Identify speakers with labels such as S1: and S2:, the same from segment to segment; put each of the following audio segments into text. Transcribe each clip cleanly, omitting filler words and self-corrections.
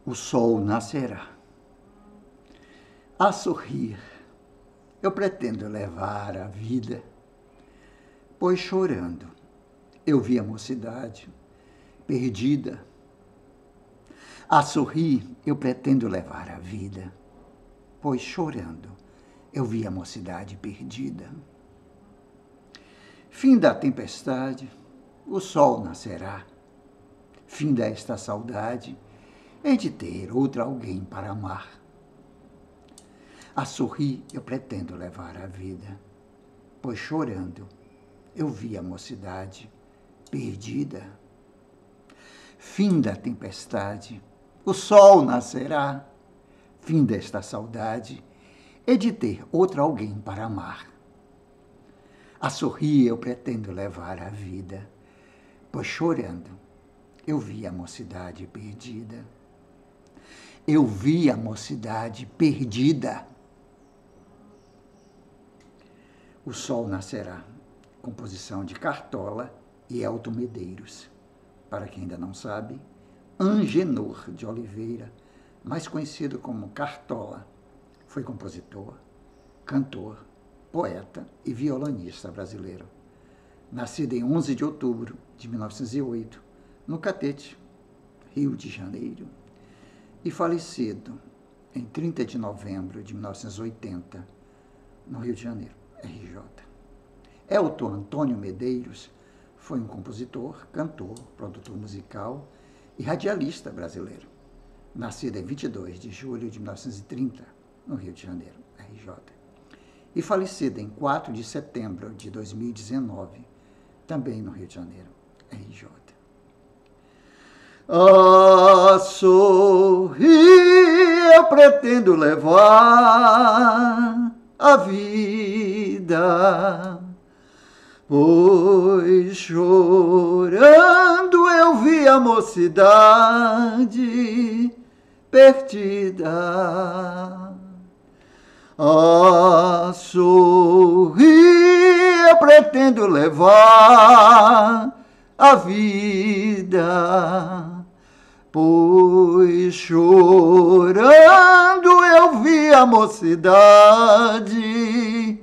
S1: o sol nascerá. A sorrir, eu pretendo levar a vida, pois chorando eu vi a mocidade perdida. A sorrir, eu pretendo levar a vida, pois chorando eu vi a mocidade perdida. Fim da tempestade, o sol nascerá. Fim desta saudade, hei de ter outra alguém para amar. A sorrir eu pretendo levar a vida, pois chorando eu vi a mocidade perdida. Fim da tempestade, o sol nascerá. Fim desta saudade, hei de ter outra alguém para amar. A sorrir eu pretendo levar a vida, pois chorando eu vi a mocidade perdida. Eu vi a mocidade perdida. O sol nascerá. Composição de Cartola e Elton Medeiros. Para quem ainda não sabe, Angenor de Oliveira, mais conhecido como Cartola, foi compositor, cantor, poeta e violonista brasileiro. Nascido em 11 de outubro de 1908, no Catete, Rio de Janeiro, e falecido em 30 de novembro de 1980, no Rio de Janeiro, RJ. Elton Antônio Medeiros foi um compositor, cantor, produtor musical e radialista brasileiro, nascido em 22 de julho de 1930, no Rio de Janeiro, RJ, e falecido em 4 de setembro de 2019, também no Rio de Janeiro, RJ. A sorrir eu pretendo levar a vida, pois chorando eu vi a mocidade perdida. A sorrir eu pretendo levar a vida, pois chorando eu vi a mocidade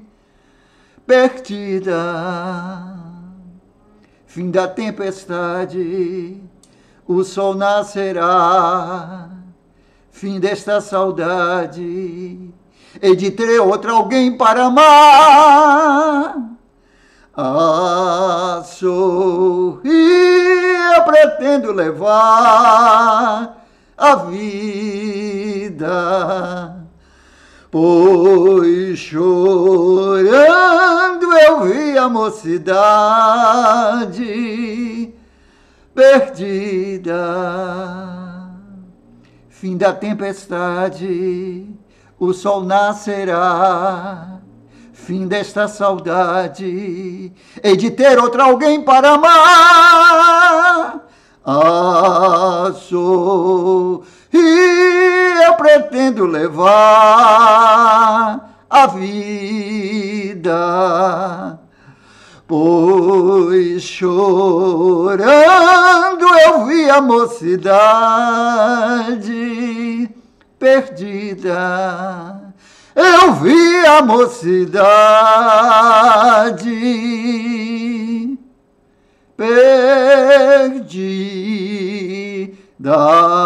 S1: perdida. Fim da tempestade, o sol nascerá. Fim desta saudade, hei de ter outra alguém para amar. A sorrir eu pretendo levar a vida, pois chorando eu vi a mocidade perdida. Fim da tempestade, o sol nascerá. Fim desta saudade, hei de ter outra alguém para amar. A sorrir eu pretendo levar a vida, pois chorando eu vi a mocidade perdida. Eu vi a mocidade perdida.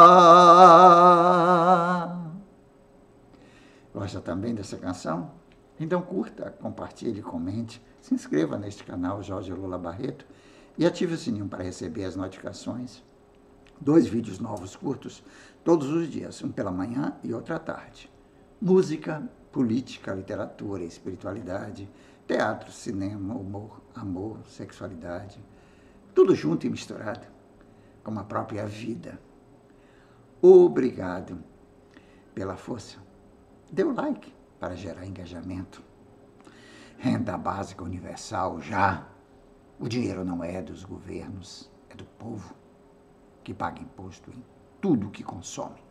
S1: Gosta também dessa canção? Então curta, compartilhe, comente, se inscreva neste canal Jorge Lula Barreto e ative o sininho para receber as notificações. 2 vídeos novos curtos todos os dias, um pela manhã e outro à tarde. Música, política, literatura, espiritualidade, teatro, cinema, humor, amor, sexualidade, tudo junto e misturado, como a própria vida. Obrigado pela força. Dê o like para gerar engajamento. Renda básica universal já. O dinheiro não é dos governos, é do povo, que paga imposto em tudo que consome.